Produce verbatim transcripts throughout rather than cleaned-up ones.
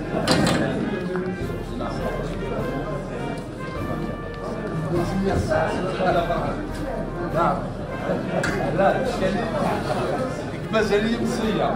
لا مازال يمسية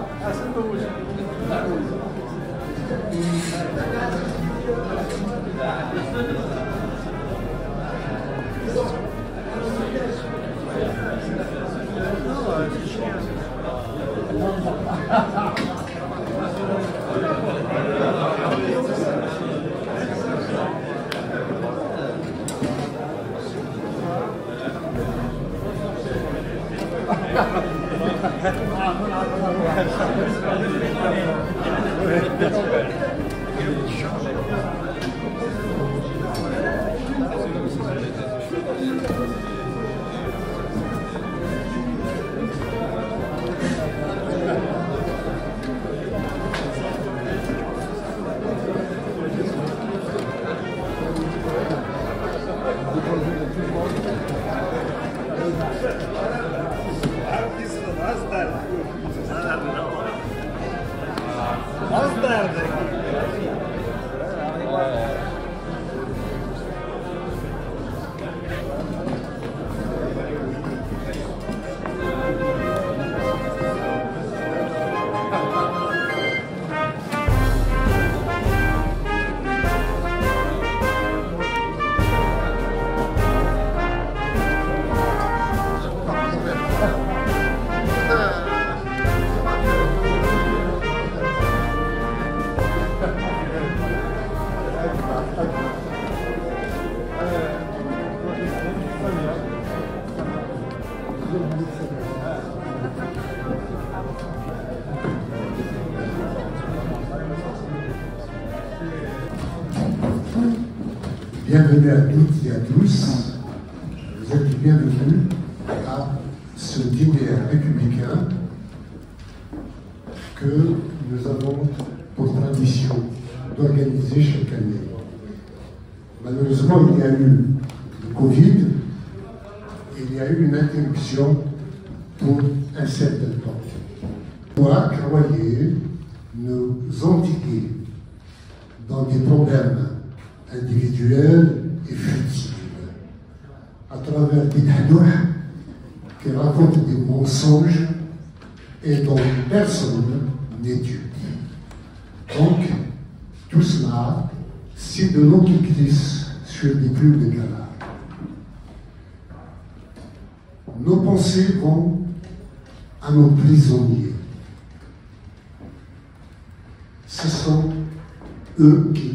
Bienvenue à toutes et à tous. Vous êtes bienvenus à ce dîner républicain que nous avons pour tradition d'organiser chaque année. Malheureusement, il y a eu le Covid et il y a eu une interruption pour un certain temps. Moi, croyez nous endiguer dans des problèmes individuels et futiles, à travers des hadouhs qui racontent des mensonges et dont personne n'est dupe. Donc, tout cela, c'est de l'eau qui glisse sur des plumes de canard. Nos pensées vont à nos prisonniers. Ce sont eux qui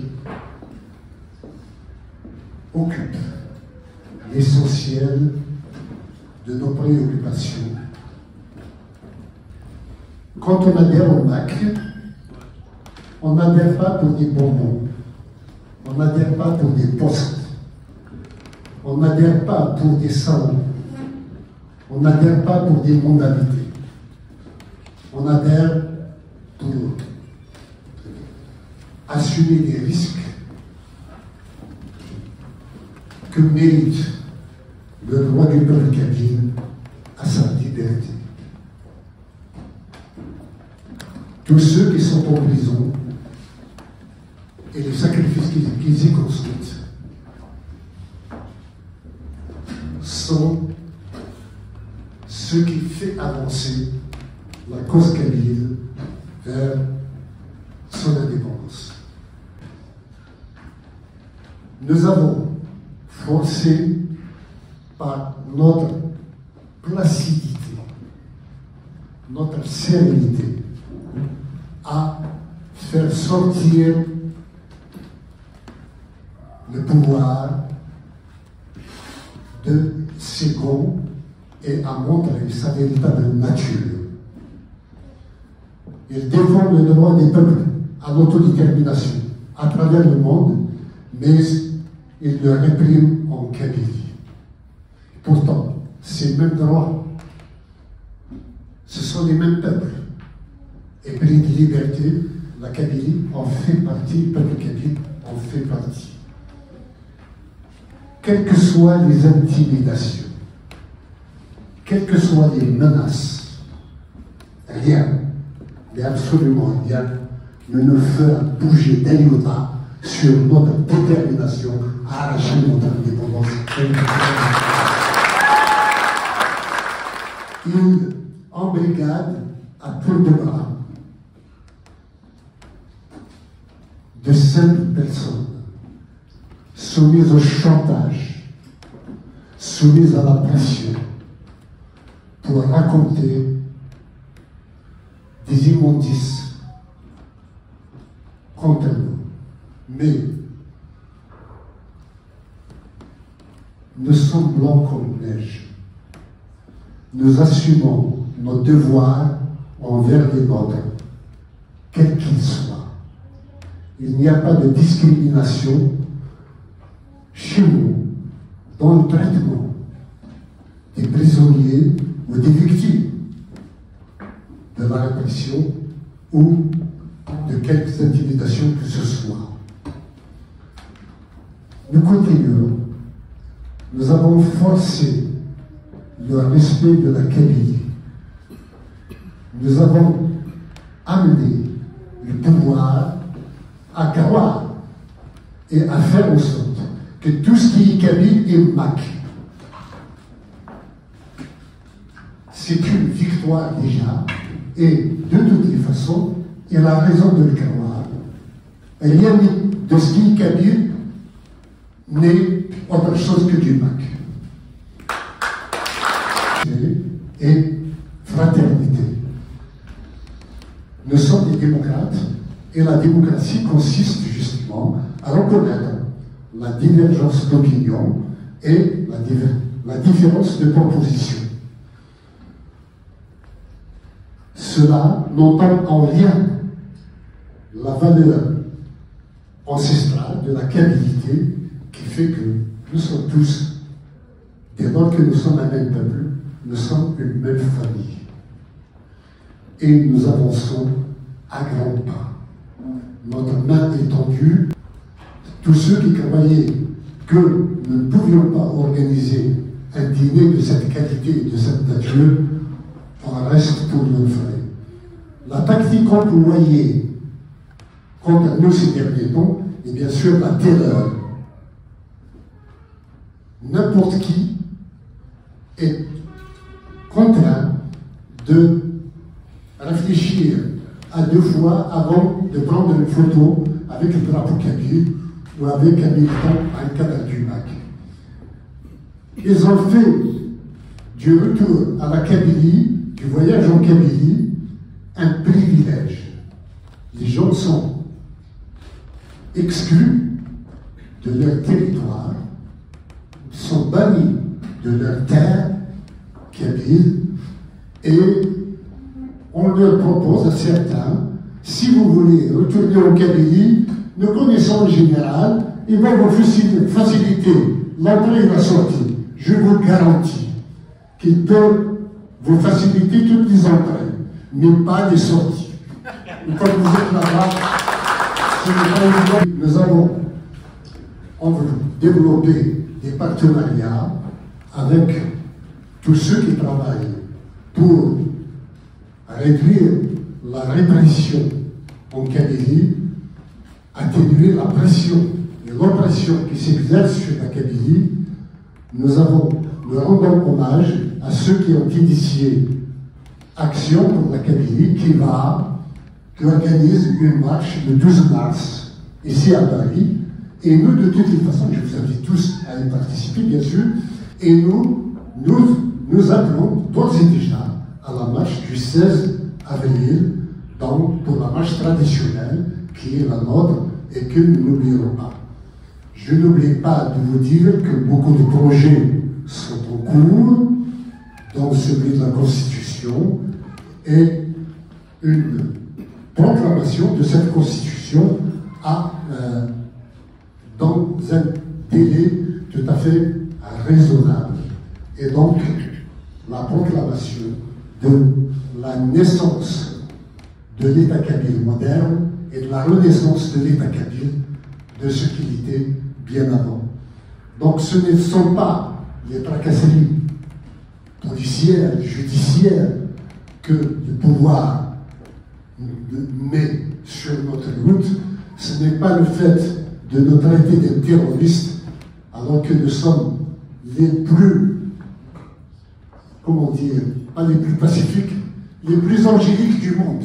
occupent l'essentiel de nos préoccupations. Quand on adhère au M A C, on n'adhère pas pour des bonbons, on n'adhère pas pour des postes, on n'adhère pas pour des salons, on n'adhère pas pour des mondanités, on adhère pour assumer les risques que mérite le droit du peuple kabyle à sa liberté. Tous ceux qui sont en prison et les sacrifices qu'ils y consentent sont ce qui fait avancer la cause kabyle vers son indépendance. Nous avons forcé par notre placidité, notre sérénité, à faire sortir le pouvoir de ses gonds et à montrer sa véritable nature. Il défend le droit des peuples à l'autodétermination à travers le monde, mais il le réprime en Kabylie. Pourtant, ces mêmes droits, ce sont les mêmes peuples. Et pris de liberté, la Kabylie en fait partie, le peuple kabyle en fait partie. Quelles que soient les intimidations, quelles que soient les menaces, rien, mais absolument rien, ne nous fera bouger d'un iota sur notre détermination à arracher notre indépendance. Il embrigade à tour de bras de simples personnes soumises au chantage, soumises à la pression, pour raconter des immondices contre nous. Mais nous sommes blancs comme neige. Nous assumons nos devoirs envers les nôtres, quels qu'ils soient. Il n'y a pas de discrimination chez nous dans le traitement des prisonniers ou des victimes de la répression ou de quelques intimidations que ce soit. Nous continuons. Nous avons forcé le respect de la Kabylie. Nous avons amené le pouvoir à croire et à faire en sorte que tout ce qui est kabyle est mac. C'est une victoire déjà, et de toutes les façons, il a raison de le croire. Rien de ce qui est kabyle n'est autre chose que du mac. Et fraternité. Nous sommes des démocrates, et la démocratie consiste justement à reconnaître la divergence d'opinion et la, diver la différence de proposition. Cela n'entame en rien la valeur ancestrale de la kabilité qui fait que nous sommes tous, dès lors que nous sommes un même peuple, nous sommes une même famille. Et nous avançons à grands pas. Notre main est tendue. Tous ceux qui croyaient que nous ne pouvions pas organiser un dîner de cette qualité et de cette nature, en reste pour nos frères. La tactique employée contre nous ces derniers temps est bien sûr la terreur. N'importe qui est contraint de réfléchir à deux fois avant de prendre une photo avec le drapeau kabyle ou avec un militant à un cadre du M A C. Ils ont fait du retour à la Kabylie, du voyage en Kabylie, un privilège. Les gens sont exclus de leur territoire, sont bannis de leur terre kabyle, et on leur propose à certains, si vous voulez retourner en Kabylie, nous connaissons le général, il va vous faciliter l'entrée et la sortie. Je vous garantis qu'il peut vous faciliter toutes les entrées, mais pas les sorties. Et quand vous êtes là-bas, ce n'est pas évident. Nous avons envie de développer des partenariats avec tous ceux qui travaillent pour réduire la répression en Kabylie, atténuer la pression et l'oppression qui s'exerce sur la Kabylie. Nous avons, nous rendons hommage à ceux qui ont initié Action pour la Kabylie, qui va, qui organise une marche le douze mars ici à Paris. Et nous, de toutes les façons, je vous invite tous à y participer, bien sûr. Et nous, nous, nous appelons d'ores et déjà à la marche du seize avril, donc pour la marche traditionnelle qui est la nôtre et que nous n'oublierons pas. Je n'oublie pas de vous dire que beaucoup de projets sont en cours, dont celui de la Constitution, et une proclamation de cette Constitution à, euh, dans un délai tout à fait raisonnable. Et donc, la proclamation de la naissance de l'État kabyle moderne et de la renaissance de l'État kabyle de ce qu'il était bien avant. Donc ce ne sont pas les tracasseries policières, judiciaires que le pouvoir met sur notre route, ce n'est pas le fait de nous traiter de terroristes, alors que nous sommes les plus, comment dire, pas les plus pacifiques, les plus angéliques du monde.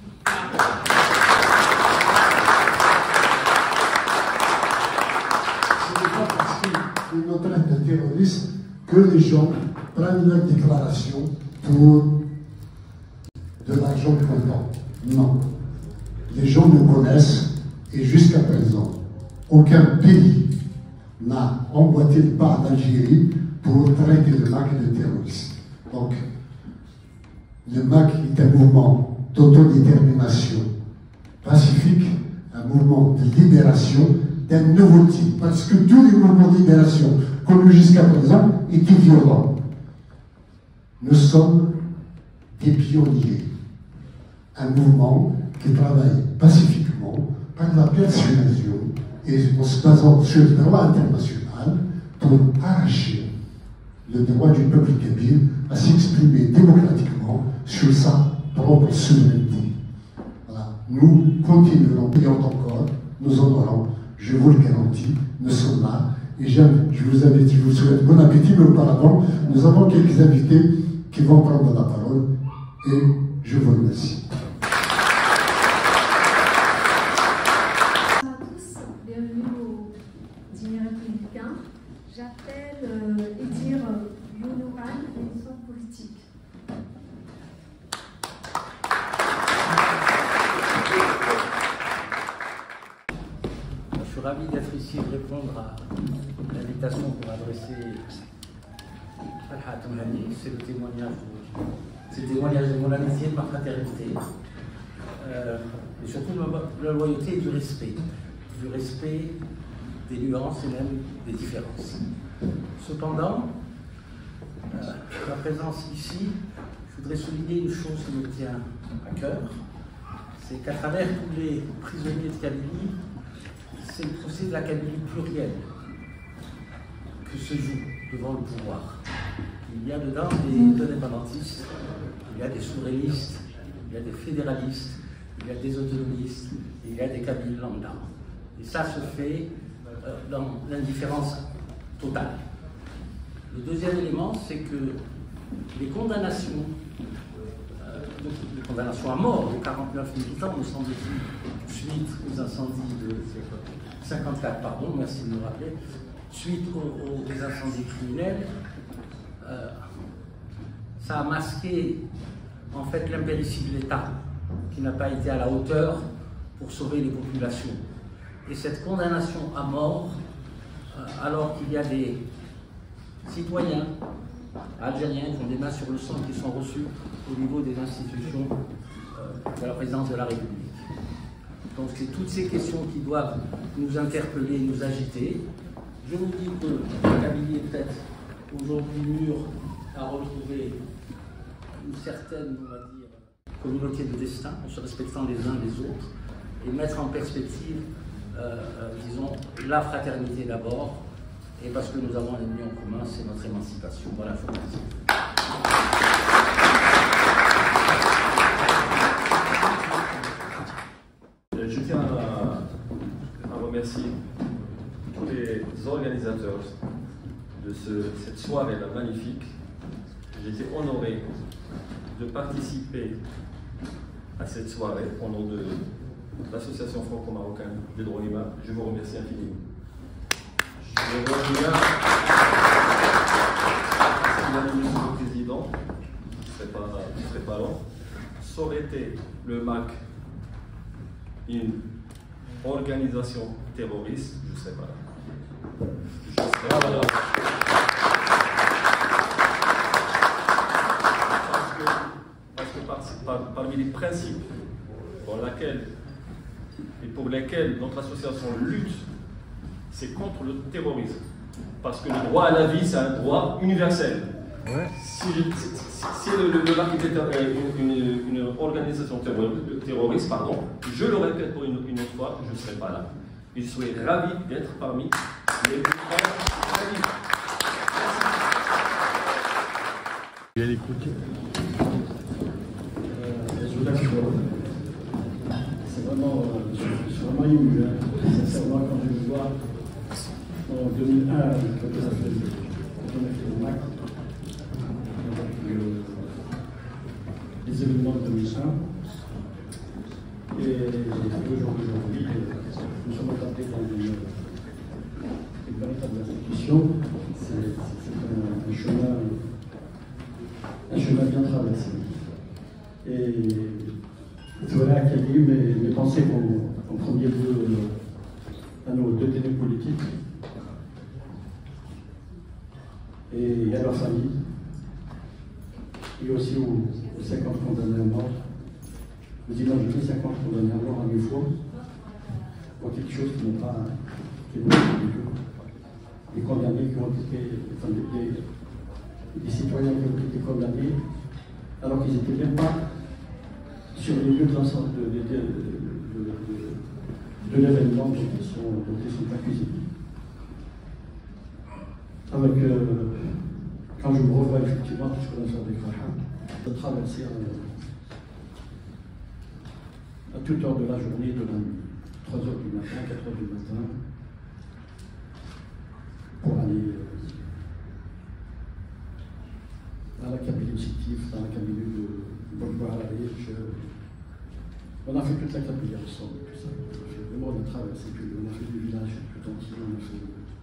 Ce n'est pas parce qu'ils nous traitent de terroristes que les gens prennent leur déclaration pour de l'argent comptant. Non. Les gens nous connaissent et jusqu'à présent, aucun pays n'a emboîté le pas d'Algérie pour traiter le M A C de terroriste. Donc, le M A C est un mouvement d'autodétermination pacifique, un mouvement de libération d'un nouveau type. Parce que tous les mouvements de libération connus jusqu'à présent étaient violents. Nous sommes des pionniers. Un mouvement qui travaille pacifiquement par la persuasion et en se basant sur le droit international pour arracher le droit du peuple kabyle à s'exprimer démocratiquement sur sa propre souveraineté. Voilà. Nous continuerons, et encore, nous en aurons, je vous le garantis, nous sommes là. Et je vous invite, je vous souhaite bon appétit, mais auparavant, nous avons quelques invités qui vont prendre la parole et je vous remercie. J'appelle euh, Edir Younouran, une histoire politique. Je suis ravi d'être ici et de répondre à l'invitation pour adresser Falha Tamhani. C'est le témoignage de, c'est le témoignage de mon amitié, de ma fraternité, euh, et surtout de la loyauté et du respect. Du respect des nuances et même des différences. Cependant, euh, ma présence ici, je voudrais souligner une chose qui me tient à cœur, c'est qu'à travers tous les prisonniers de Kabylie, c'est le procès de la Kabylie plurielle que se joue devant le pouvoir. Il y a dedans des indépendantistes, il y a des souverainistes, il y a des fédéralistes, il y a des autonomistes, il y a des Kabyles lambda. Et ça se fait dans l'indifférence totale. Le deuxième élément, c'est que les condamnations, euh, les condamnations à mort de quarante-neuf militants, me semble-t-il, suite aux incendies de cinquante-quatre, pardon, merci de me rappeler, suite aux, aux incendies criminels, euh, ça a masqué en fait l'impéritie de l'État, qui n'a pas été à la hauteur pour sauver les populations. Et cette condamnation à mort, euh, alors qu'il y a des citoyens algériens qui ont des mains sur le sang, qui sont reçus au niveau des institutions euh, de la présidence de la République. Donc c'est toutes ces questions qui doivent nous interpeller, nous agiter. Je vous dis que la Kabylie est peut-être aujourd'hui mûre à retrouver une certaine, on va dire, communauté de destin, en se respectant les uns les autres, et mettre en perspective Euh, euh, disons, la fraternité d'abord, et parce que nous avons un ennemi en commun, c'est notre émancipation. Voilà, je vous remercie. Je tiens à, à remercier tous les organisateurs de ce, cette soirée-là magnifique. J'étais honoré de participer à cette soirée au nom de l'association franco-marocaine des droits humains. Je vous remercie infiniment. Je reviens si la ministre du Président ne serait pas, ne serait pas long. Ça aurait été le M A C une organisation terroriste, je ne serais pas là. Je serais pas là. Parce que, parce que par, par, parmi les principes pour lesquels et pour lesquels notre association lutte, c'est contre le terrorisme. Parce que le droit à la vie, c'est un droit universel. Ouais. Si, si, si le, le, le M A C était une, une, une organisation terroriste, pardon, je le répète pour une, une autre fois, je ne serais pas là. Et je serais ravi d'être parmi les plus ravis. Bien écouté. Euh, je vous remercie. vraiment, euh, je suis vraiment ému, hein. Sincèrement, quand je le vois en deux mille un, quand on a fait le, quand on a fait le M A C, le, les événements de deux mille un, et aujourd'hui, nous sommes entrés dans une, une véritable institution. C'est un, un chemin, un chemin bien traversé. Et voilà qui a dit mes, mes pensées vont en premier lieu à nos deux ténèbres politiques et à leur famille, et aussi aux, aux cinquante condamnés à mort. Vous imaginez cinquante condamnés à mort à deux fois pour quelque chose qui n'est pas qui n'est pas du tout. Les condamnés qui ont été, enfin, des, des citoyens qui ont été condamnés alors qu'ils n'étaient même pas sur les lieux de l'ensemble de, de, de, de, de, de l'événement dont ils sont, dont ils sont accusés. Avec, euh, quand je me revois effectivement, je connais avec Farhan, de traverser à, à toute heure de la journée, de la nuit, trois heures du matin, quatre heures du matin, pour aller euh, à la cabine exécutive, dans la cabine de Bonjour à la riche. On a fait toute la cabine ensemble, tout ça. Vraiment, on a traversé, on a fait du village tout entier, on a fait.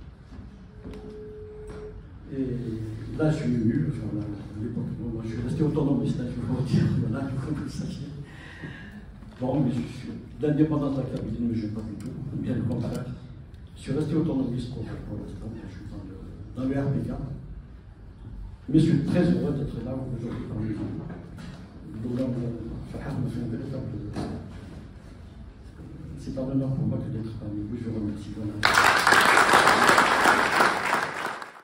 Et là, je suis ému, enfin, là, à l'époque, moi, je suis resté autonomiste, là, je vais vous dire, voilà, comme vous le sachiez. Bon, mais je suis d'indépendance de la cabine, mais je ne pas du tout, bien le contraire. Je suis resté autonomiste pour, pour l'instant, je suis dans le, dans le R P K. Mais je suis très heureux d'être là aujourd'hui parmi vous. Donc, Farhan me fait un véritable. C'est un honneur pour moi que d'être parmi vous. Je vous remercie. Voilà.